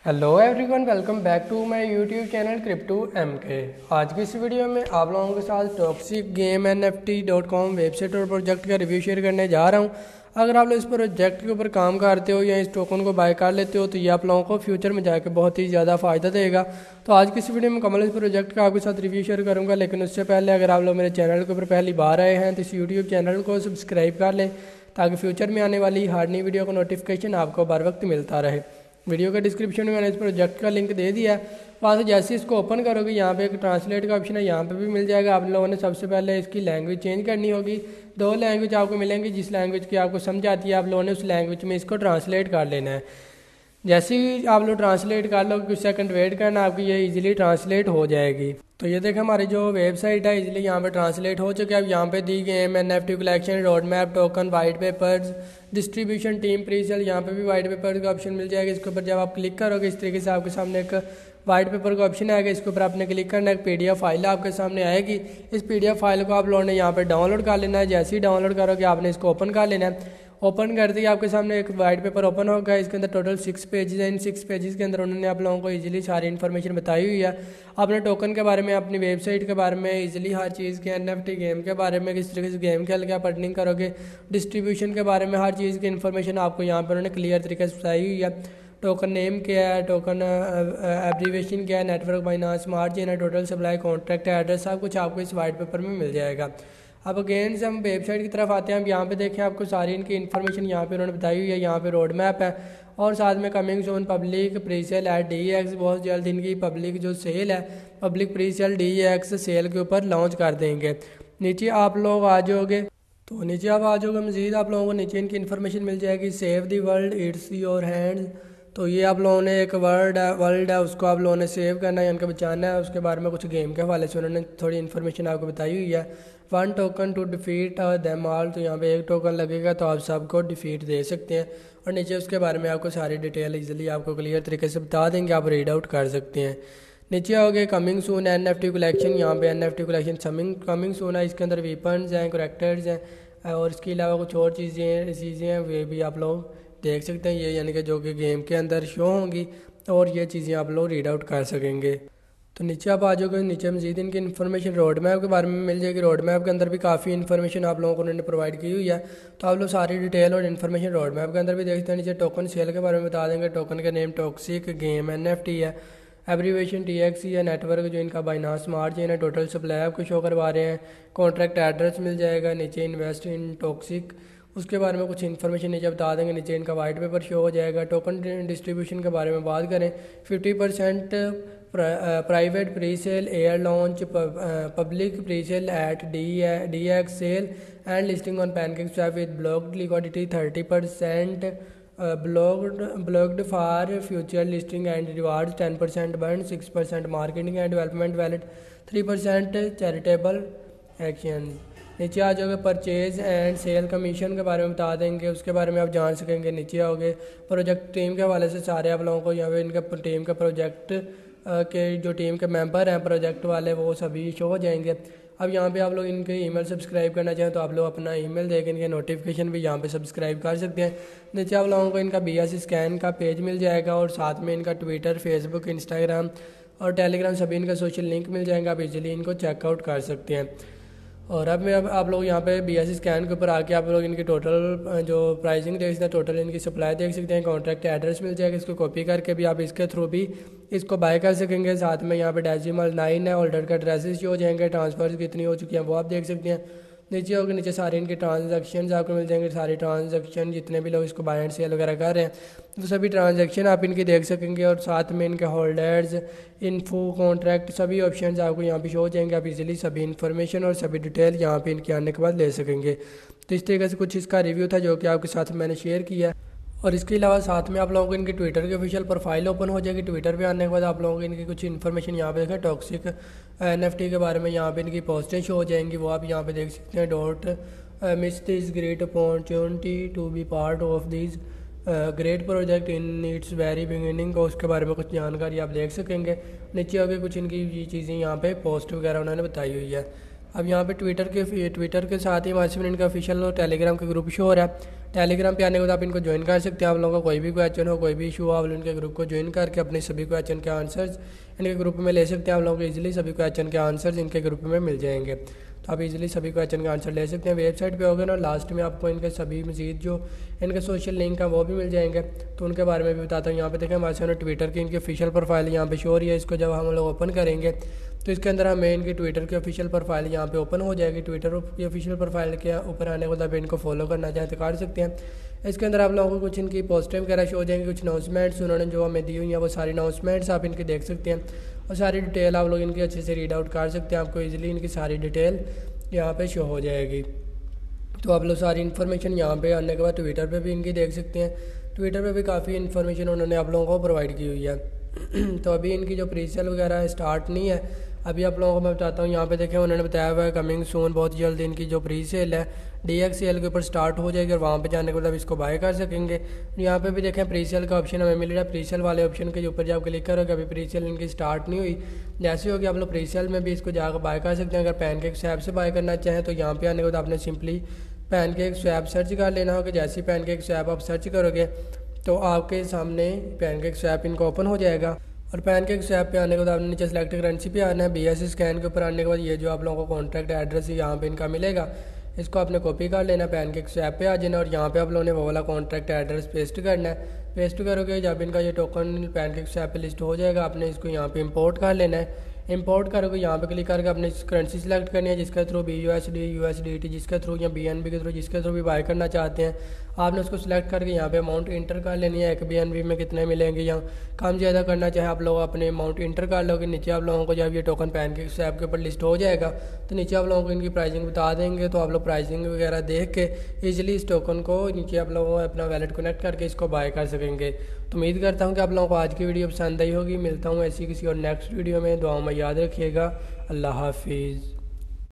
Hello everyone, welcome back to my YouTube channel crypto MK. आज की इस वीडियो में आप लोगों के साथ टॉक्सिक गेम NFT.com वेबसाइट और प्रोजेक्ट का रिव्यू शेयर करने जा रहा हूं। अगर आप लोग इस प्रोजेक्ट के ऊपर काम करते हो या इस टोकन को बाय कर लेते हो तो ये आप लोगों को फ्यूचर में जाकर बहुत ही ज़्यादा फ़ायदा देगा। तो आज की इस वीडियो में मुकम्मल इस प्रोजेक्ट का आपके साथ रिव्यू शेयर करूँगा, लेकिन उससे पहले अगर आप लोग मेरे चैनल के ऊपर पहली बार आए हैं तो इस यूट्यूब चैनल को सब्सक्राइब कर लें ताकि फ्यूचर में आने वाली हर नई वीडियो का नोटिफिकेशन आपको बर वक्त मिलता रहे। वीडियो के डिस्क्रिप्शन में मैंने इस प्रोजेक्ट का लिंक दे दिया है। वहाँ से जैसे इसको ओपन करोगे यहाँ पे एक ट्रांसलेट का ऑप्शन है, यहाँ पे भी मिल जाएगा। आप लोगों ने सबसे पहले इसकी लैंग्वेज चेंज करनी होगी। दो लैंग्वेज आपको मिलेंगी, जिस लैंग्वेज की आपको समझ आती है आप लोगों ने उस लैंग्वेज में इसको ट्रांसलेट कर लेना है। जैसे ही आप लोग ट्रांसलेट कर लो, कुछ सेकंड वेट करना, आपकी ये इजीली ट्रांसलेट हो जाएगी। तो ये देखें हमारी जो वेबसाइट है इजीली यहाँ पे ट्रांसलेट हो चुके हैं। अब यहाँ पे दी गए NFT collection, road map, token, white papers, distribution, team presale, यहाँ पे भी वाइट पेपर का ऑप्शन मिल जाएगा। इसके ऊपर जब आप क्लिक करोगे इस तरीके से आपके सामने एक वाइट पेपर का ऑप्शन आएगा। इसके ऊपर आपने क्लिक करना है, एक PDF फाइल आपके सामने आएगी। इस PDF फाइल को आप लोगों ने यहाँ पे डाउनलोड कर लेना है। जैसे ही डाउनलोड करोगे आपने इसको ओपन कर लेना है। ओपन करते ही आपके सामने एक वाइट पेपर ओपन होगा। इसके अंदर टोटल 6 पेजेस हैं। इन 6 पेजेस के अंदर उन्होंने आप लोगों को इजीली सारी इन्फॉर्मेशन बताई हुई है। अपने टोकन के बारे में, अपनी वेबसाइट के बारे में, इजीली हर चीज़ के, NFT गेम के बारे में, किस तरीके से गेम खेल के आप अर्निंग करोगे, डिस्ट्रीब्यूशन के बारे में, हर चीज़ की इन्फॉर्मेशन आपको यहाँ पर उन्होंने क्लियर तरीके से बताई हुई है। टोकन नेम क्या है, टोकन एब्रीवेशन क्या है, नेटवर्क बाइनांस, मार्जिन है, टोटल सप्लाई, कॉन्ट्रैक्ट एड्रेस, सब कुछ आपको इस वाइट पेपर में मिल जाएगा। अब अगेन से हम वेबसाइट की तरफ आते हैं। अब यहाँ पे देखें आपको सारी इनकी इन्फॉर्मेशन यहाँ पे उन्होंने बताई हुई है। यहाँ पे रोड मैप है और साथ में coming soon public presale at DEX, बहुत जल्द इनकी पब्लिक जो सेल है, पब्लिक प्रीसेल DEX सेल के ऊपर लॉन्च कर देंगे। नीचे आप लोग आ जाओगे तो नीचे आप आ जाओगे, मज़ीद आप लोगों को नीचे इनकी इन्फॉर्मेशन मिल जाएगी। Save the world it's your hands, तो ये आप लोगों ने एक वर्ल्ड है उसको आप लोगों ने सेव करना है, उनका बचाना है। उसके बारे में कुछ गेम के हवाले से उन्होंने थोड़ी इन्फॉर्मेशन आपको बताई हुई है। 1 token to defeat them all, तो यहाँ पे 1 टोकन लगेगा तो आप सबको डिफीट दे सकते हैं। और नीचे उसके बारे में आपको सारी डिटेल इजीली आपको क्लियर तरीके से बता देंगे, आप रीड आउट कर सकते हैं। नीचे आओगे कमिंग सून NFT कलेक्शन, यहाँ पे NFT कलेक्शन कमिंग सून है। इसके अंदर वेपन्स हैं, करेक्टर्स हैं और इसके अलावा कुछ और चीज़ें हैं, वे भी आप लोग देख सकते हैं। ये यानी कि जो कि गेम के अंदर शो होंगी और ये चीज़ें आप लोग रीड आउट कर सकेंगे। तो नीचे आप आ जाओगे, नीचे मज़ीद इनकी इन्फॉर्मेशन रोड मैप के बारे में मिल जाएगी। रोड मैप के अंदर भी काफ़ी इन्फॉर्मेशन आप लोगों को उन्होंने प्रोवाइड की हुई है, तो आप लोग सारी डिटेल और इन्फॉर्मेशन रोड मैप के अंदर भी देखते हैं। नीचे टोकन सेल के बारे में बता देंगे। टोकन का नेम टॉक्सिक गेम NFT है, एब्रीवेशन TXE है, नेटवर्क जो इनका बाइनांस मार्जिन है, टोटल सप्लाई आपको शो करवा रहे हैं, कॉन्ट्रैक्ट एड्रेस मिल जाएगा। नीचे इन्वेस्ट इन टॉक्सिक, उसके बारे में कुछ इन्फॉर्मेशन नीचे बता देंगे। नीचे इनका वाइट पेपर शो हो जाएगा। टोकन डिस्ट्रीब्यूशन के बारे में बात करें, 50% private pre sale, air launch, public pre sale at DEX sale and listing on PancakeSwap with blocked liquidity, 30% blocked for future listing and rewards, 10% burn, 6% marketing and development wallet, 3% charitable action. नीचे आ जाओगे purchase and cell commission के बारे में बता देंगे, उसके बारे में आप जान सकेंगे। नीचे आओगे प्रोजेक्ट टीम के हवाले से सारे आप लोगों को यहाँ पे इनका टीम का प्रोजेक्ट के जो टीम के मेंबर हैं प्रोजेक्ट वाले वो सभी शो हो जाएंगे। अब यहाँ पे आप लोग इनके ईमेल सब्सक्राइब करना चाहें तो आप लोग अपना ईमेल देकर इनके नोटिफिकेशन भी यहाँ पे सब्सक्राइब कर सकते हैं। नीचे आप लोगों को इनका BSC स्कैन का पेज मिल जाएगा और साथ में इनका ट्विटर, फेसबुक, इंस्टाग्राम और टेलीग्राम सभी इनका सोशल लिंक मिल जाएगा। आप इजीली इनको चेकआउट कर सकते हैं। और अब आप लोग यहाँ पे BSC स्कैन के ऊपर आके आप लोग इनकी टोटल जो प्राइसिंग देख सकते हैं, टोटल इनकी सप्लाई देख सकते हैं। कॉन्ट्रैक्ट एड्रेस मिल जाएगा, इसको कॉपी करके भी आप इसके थ्रू भी इसको बाय कर सकेंगे। साथ में यहाँ पे डेसिमल 9 है, होल्डर का एड्रेसेस जो हो जाएंगे, ट्रांसफर्स कितनी हो चुकी हैं वो आप देख सकते हैं। नीचे होकर नीचे सारे इनके ट्रांजैक्शन आपको मिल जाएंगे। सारे ट्रांजैक्शन जितने भी लोग इसको बाय एंड सेल वगैरह कर रहे हैं तो सभी ट्रांजैक्शन आप इनकी देख सकेंगे। और साथ में इनके होल्डर्स, इन्फो, कॉन्ट्रैक्ट सभी ऑप्शंस आपको यहाँ पे शो हो जाएंगे। आप इजीली सभी इन्फॉर्मेशन और सभी डिटेल यहाँ पे इनके आने के बाद ले सकेंगे। तो इस तरीके से कुछ इसका रिव्यू था जो कि आपके साथ मैंने शेयर किया। और इसके अलावा साथ में आप लोगों को इनकी ट्विटर की ऑफिशियल प्रोफाइल ओपन हो जाएगी। ट्विटर पे आने के बाद आप लोगों को इनकी कुछ इन्फॉर्मेशन यहाँ पे देखें, टॉक्सिक NFT के बारे में यहाँ पे इनकी पोस्टें शो हो जाएंगी, वो आप यहाँ पे देख सकते हैं। Don't miss this great opportunity to be part of this great project in its very beginning, और उसके बारे में कुछ जानकारी आप देख सकेंगे। नीचे आगे कुछ इनकी ये चीज़ें यहाँ पे पोस्ट वगैरह उन्होंने बताई हुई है। अब यहाँ पे ट्विटर के साथ ही वहाँ से इनका ऑफिशियल और टेलीग्राम का ग्रुप शो हो रहा है। टेलीग्राम पे आने के बाद आप इनको ज्वाइन कर सकते हैं। आप लोगों का कोई भी क्वेश्चन हो, कोई भी इशू हो, आप इनके ग्रुप को ज्वाइन करके अपने सभी क्वेश्चन के आंसर्स इनके ग्रुप में ले सकते हैं। आप लोगों को इजीली सभी क्वेश्चन के आंसर्स इनके ग्रुप में मिल जाएंगे, तो आप इजीली सभी क्वेश्चन के आंसर ले सकते हैं। वेबसाइट पे होगा ना, लास्ट में आपको इनके सभी मजीद जो इनके सोशल लिंक हैं वो भी मिल जाएंगे, तो उनके बारे में भी बताता हूँ। यहाँ पे देखें हमारे सामने ट्विटर की इनकी ऑफिशियल प्रोफाइल यहाँ पे शो हो रही है। इसको जब हम लोग ओपन करेंगे तो इसके अंदर हमें इनकी ट्विटर की ऑफिशियल प्रोफाइल यहाँ पे ओपन हो जाएगी। ट्विटर की ऑफिशियल प्रोफाइल के ऊपर आने के बाद इनको फॉलो करना चाहें तो कर सकते हैं। इसके अंदर आप लोगों को कुछ इनकी पोस्टें वगैरह शो हो जाएंगी, कुछ अनाउंसमेंट्स उन्होंने जो हमें दी हुई हैं वो सारी अनाउंसमेंट्स आप इनकी देख सकते हैं, और सारी डिटेल आप लोग इनकी अच्छे से रीड आउट कर सकते हैं। आपको ईजिली इनकी सारी डिटेल यहाँ पे शो हो जाएगी। तो आप लोग सारी इन्फॉर्मेशन यहाँ पे आने के बाद ट्विटर पे भी इनकी देख सकते हैं। ट्विटर पे भी काफ़ी इन्फॉर्मेशन उन्होंने आप लोगों को प्रोवाइड की हुई है। तो अभी इनकी जो प्रीसेल वगैरह स्टार्ट नहीं है, अभी आप लोगों को मैं बताता हूँ। यहाँ पे देखें उन्होंने बताया हुआ है कमिंग सून, बहुत जल्द इनकी जो प्री सेल है DXL के ऊपर स्टार्ट हो जाएगी और वहाँ पे जाने के बाद इसको बाय कर सकेंगे। यहाँ पे भी देखें प्री सेल का ऑप्शन हमें मिल रहा है। प्री सेल वाले ऑप्शन के ऊपर जब क्लिक करोगे, अभी प्री सेल इनकी स्टार्ट नहीं हुई, जैसे होगी आप लोग प्री सेल में भी इसको जाकर बाय कर सकते हैं। अगर पैनकेक स्वैप से बाय करना चाहें तो यहाँ पे आने के बाद आपने सिंपली पैनकेक स्वैप सर्च कर लेना होगा। जैसे ही पैनकेक स्वैप आप सर्च करोगे तो आपके सामने पैनकेक स्वैप इनका ओपन हो जाएगा, और पैनकेक स्वैप पे आने के बाद आपने नीचे सेलेक्ट करेंसी पे आना है। BSC स्कैन के ऊपर आने के बाद ये जो आप लोगों को कॉन्टैक्ट एड्रेस यहाँ पे इनका मिलेगा, इसको आपने कॉपी कर लेना, पैनकेक स्वैप पे आ जाना और यहाँ पे आप लोगों ने वो वाला कॉन्टैक्ट एड्रेस पेस्ट करना है। पेस्ट करोगे जब इनका ये टोकन पैनकेक स्वैप पे लिस्ट हो जाएगा, आपने इसको यहाँ पे इंपोर्ट कर लेना है। इंपोर्ट करोगे यहाँ पे क्लिक करके अपने करेंसी सेलेक्ट करनी है, जिसके थ्रू BUSD, USDT, जिसके थ्रू या BNB के थ्रू, जिसके थ्रू भी बाय करना चाहते हैं, आपने उसको सिलेक्ट करके यहाँ पे अमाउंट इंटर कर लेनी है। एक BNB में कितने मिलेंगे, या कम ज़्यादा करना चाहे आप लोग अपने अमाउंट इंटर कर लोगे। नीचे आप लोगों को जब ये टोकन पैनकेक स्वैप के ऊपर लिस्ट हो जाएगा तो नीचे आप लोगों को इनकी प्राइसिंग बता देंगे, तो आप लोग प्राइसिंग वगैरह देख के ईजिली इस टोकन को नीचे आप लोगों को अपना वैलेट कनेक्ट करके इसको बाय कर सकेंगे। तो उम्मीद करता हूँ कि आप लोगों को आज की वीडियो पसंद आई होगी। मिलता हूँ ऐसी किसी और नेक्स्ट वीडियो में। दुआओं में याद रखिएगा। अल्लाह हाफिज़।